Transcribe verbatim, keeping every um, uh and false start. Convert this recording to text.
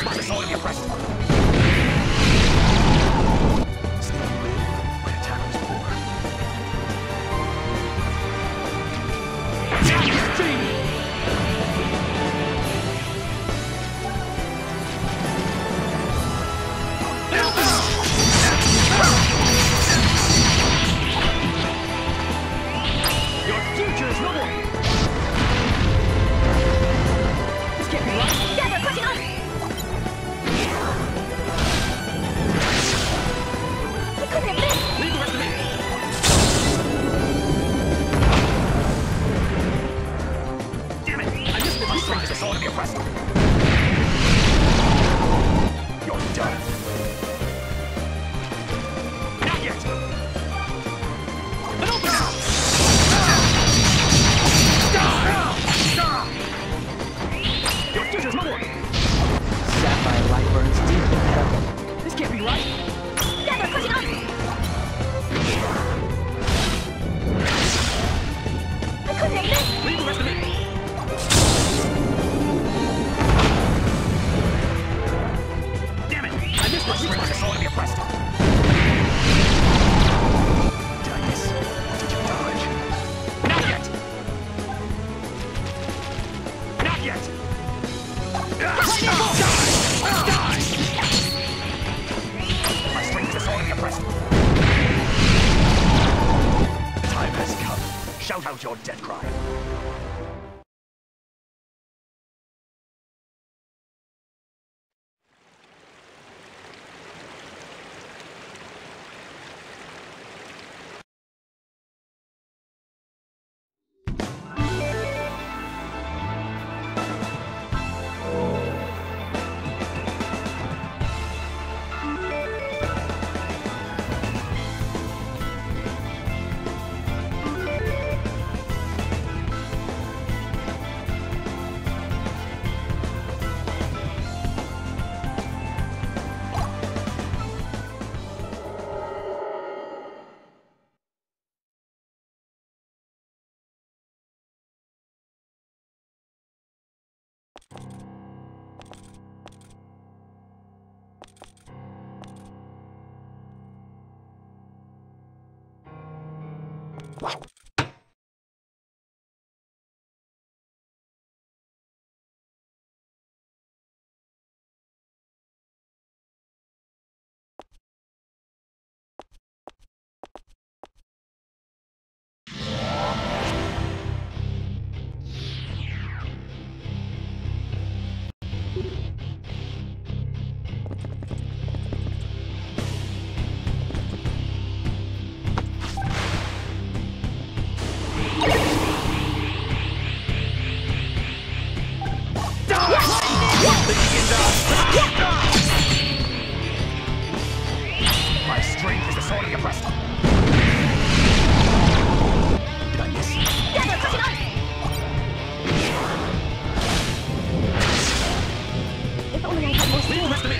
strength is all of your breast. Still you live when attack was poor. Your future is noble. This can't be right. Yeah, they're pushing us! He couldn't have missed! Leave the rest of me. Damn it! I missed it. My strength is all of your breast. You're done. Not yet. But open now. Your future's noble. Sapphire light burns deep in hell. This can't be right. Yeah, they're pushing us! I couldn't have missed! Leave the rest of me. Damn it! I missed my strength is all of your breast. Did I miss? Did you dodge? Not yet! Not yet! Die! Die! My strength is all of your breast. The time has come. Shout out your death cry. My strength is the sword of your breast. Did I miss? Yeah, they're pushing us! If only I had more Leave the skill. rest of me.